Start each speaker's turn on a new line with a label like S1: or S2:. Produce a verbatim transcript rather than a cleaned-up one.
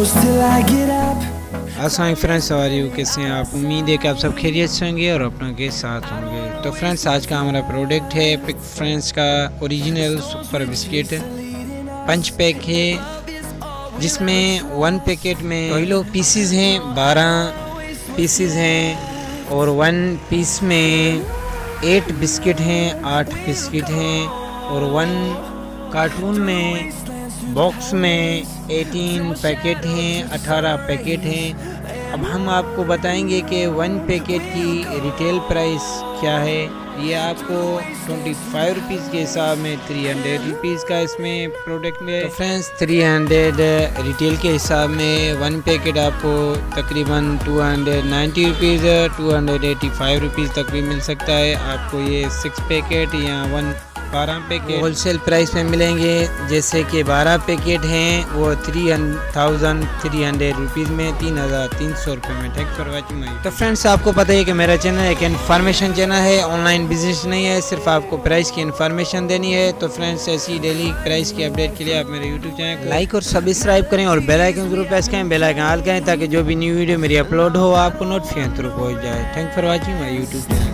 S1: close till I get up.
S2: अस्सलाम friends, और यू कैसे हैं आप? उम्मीद है कि आप सब खैरियत से होंगे और अपनों के साथ होंगे। तो फ्रेंड्स, आज का हमारा प्रोडक्ट है पिक फ्रेंड्स का original super biscuit punch pack है, जिसमें वन पैकेट में ट्वेल्व पीसीज हैं, बारह पीसीज हैं और वन पीस में एट बिस्किट हैं, आठ बिस्किट हैं और वन कार्टून में बॉक्स में अठारह पैकेट हैं, अठारह पैकेट हैं। अब हम आपको बताएंगे कि वन पैकेट की रिटेल प्राइस क्या है। ये आपको ट्वेंटी फाइव रुपीज़ के हिसाब में थ्री हंड्रेड रुपीज़ का इसमें प्रोडक्ट में। तो फ्रेंड्स, थ्री हंड्रेड रिटेल के हिसाब में वन पैकेट आपको तकरीबन two hundred ninety rupees two hundred eighty five rupees तक भी मिल सकता है आपको। ये सिक्स पैकेट या वन बारह पैकेट होलसेल प्राइस में मिलेंगे। जैसे कि बारह पैकेट हैं वो three thousand three hundred rupees में, तीन हज़ार तीन सौ रुपये में। Thanks for watching. तो फ्रेंड्स, आपको पता है कि मेरा चैनल एक इन्फॉर्मेशन चैनल है, ऑनलाइन बिजनेस नहीं है, सिर्फ आपको प्राइस की इन्फॉर्मेशन देनी है। तो फ्रेंड्स, ऐसी डेली प्राइस की अपडेट के लिए आप मेरे यूट्यूब चैनल को लाइक और सब्सक्राइब करें और बेल आइकन जरूर प्रेस करें, बेल आइकन ऑल करें ताकि जो भी न्यू वीडियो मेरी अपलोड हो आपको नोटिफिकेशन थ्रू पहुँच जाए। Thanks for watching my YouTube channel.